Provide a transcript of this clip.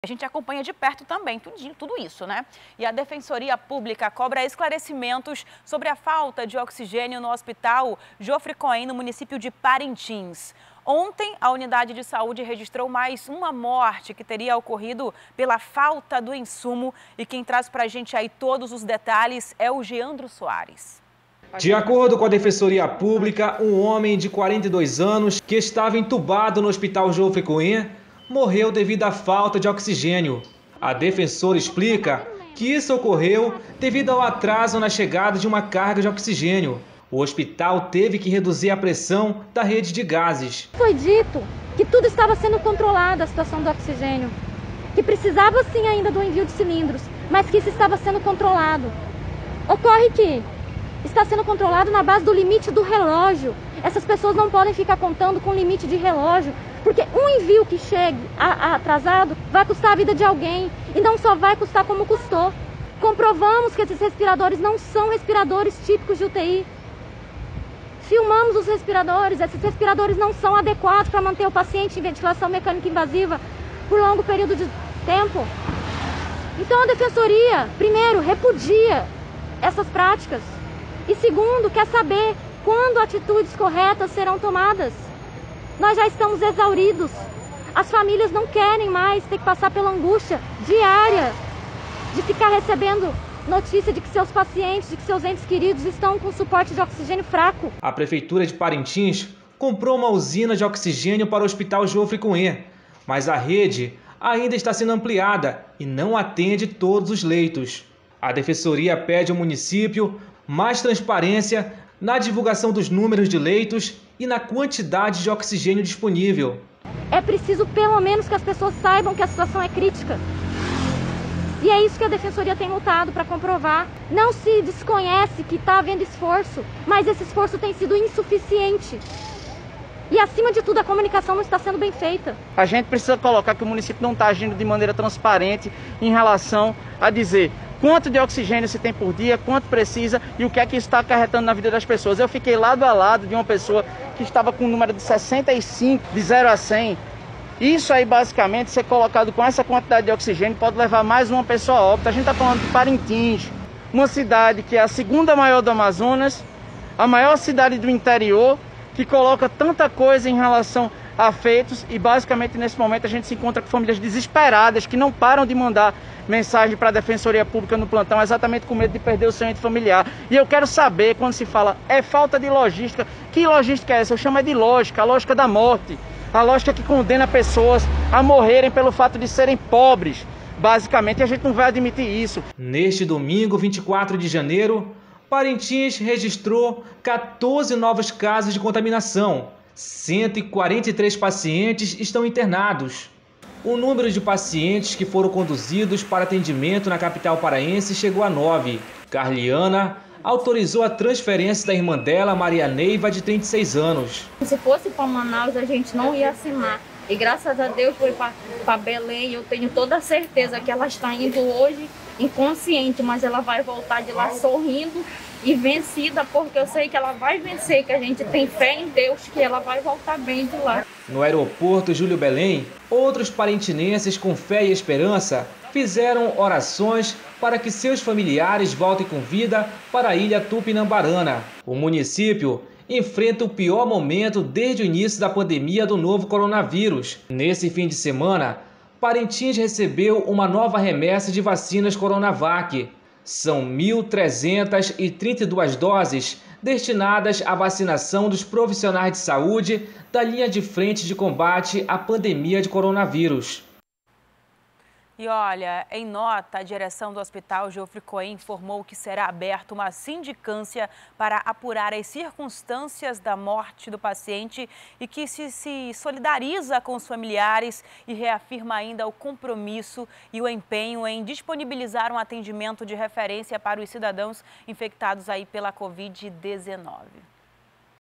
A gente acompanha de perto também tudo isso, né? E a Defensoria Pública cobra esclarecimentos sobre a falta de oxigênio no Hospital Geoffrey Cohen, no município de Parintins. Ontem, a unidade de saúde registrou mais uma morte que teria ocorrido pela falta do insumo. E quem traz para a gente aí todos os detalhes é o Geandro Soares. De acordo com a Defensoria Pública, um homem de 42 anos que estava entubado no Hospital Geoffrey Cohen morreu devido à falta de oxigênio. A defensora explica que isso ocorreu devido ao atraso na chegada de uma carga de oxigênio. O hospital teve que reduzir a pressão da rede de gases. Foi dito que tudo estava sendo controlado, a situação do oxigênio, que precisava sim ainda do envio de cilindros, mas que isso estava sendo controlado. Ocorre que está sendo controlado na base do limite do relógio. Essas pessoas não podem ficar contando com limite de relógio, porque um envio que chegue atrasado vai custar a vida de alguém, e não só vai custar como custou. Comprovamos que esses respiradores não são respiradores típicos de UTI. Filmamos os respiradores, esses respiradores não são adequados para manter o paciente em ventilação mecânica invasiva por longo período de tempo. Então a Defensoria, primeiro, repudia essas práticas e segundo, quer saber quando atitudes corretas serão tomadas. Nós já estamos exauridos, as famílias não querem mais ter que passar pela angústia diária de ficar recebendo notícia de que seus pacientes, de que seus entes queridos estão com suporte de oxigênio fraco. A Prefeitura de Parintins comprou uma usina de oxigênio para o Hospital Geoffrey Cohen, mas a rede ainda está sendo ampliada e não atende todos os leitos. A Defensoria pede ao município mais transparência na divulgação dos números de leitos e na quantidade de oxigênio disponível. É preciso pelo menos que as pessoas saibam que a situação é crítica. E é isso que a Defensoria tem lutado para comprovar. Não se desconhece que está havendo esforço, mas esse esforço tem sido insuficiente. E, acima de tudo, a comunicação não está sendo bem feita. A gente precisa colocar que o município não está agindo de maneira transparente em relação a dizer quanto de oxigênio se tem por dia, quanto precisa e o que é que isso está acarretando na vida das pessoas. Eu fiquei lado a lado de uma pessoa que estava com um número de 65, de 0 a 100. Isso aí, basicamente, ser colocado com essa quantidade de oxigênio pode levar mais uma pessoa a óbito. A gente está falando de Parintins, uma cidade que é a segunda maior do Amazonas, a maior cidade do interior, que coloca tanta coisa em relação a feitos e basicamente nesse momento a gente se encontra com famílias desesperadas que não param de mandar mensagem para a Defensoria Pública no plantão exatamente com medo de perder o seu ente familiar. E eu quero saber, quando se fala é falta de logística, que logística é essa? Eu chamo de lógica, a lógica da morte, a lógica que condena pessoas a morrerem pelo fato de serem pobres. Basicamente a gente não vai admitir isso. Neste domingo, 24 de janeiro, Parintins registrou 14 novos casos de contaminação. 143 pacientes estão internados. O número de pacientes que foram conduzidos para atendimento na capital paraense chegou a 9. Carliana autorizou a transferência da irmã dela, Maria Neiva, de 36 anos. Se fosse para Manaus, a gente não ia assinar. E graças a Deus foi para Belém. Eu tenho toda a certeza que ela está indo hoje inconsciente, mas ela vai voltar de lá sorrindo e vencida, porque eu sei que ela vai vencer, que a gente tem fé em Deus, que ela vai voltar bem de lá. No aeroporto Júlio Belém, outros parintinenses com fé e esperança fizeram orações para que seus familiares voltem com vida para a ilha Tupinambarana. O município enfrenta o pior momento desde o início da pandemia do novo coronavírus. Nesse fim de semana, Parintins recebeu uma nova remessa de vacinas Coronavac. São 1.332 doses destinadas à vacinação dos profissionais de saúde da linha de frente de combate à pandemia de coronavírus. E olha, em nota, a direção do Hospital Geoffrey Cohen informou que será aberta uma sindicância para apurar as circunstâncias da morte do paciente e que se solidariza com os familiares e reafirma ainda o compromisso e o empenho em disponibilizar um atendimento de referência para os cidadãos infectados aí pela Covid-19.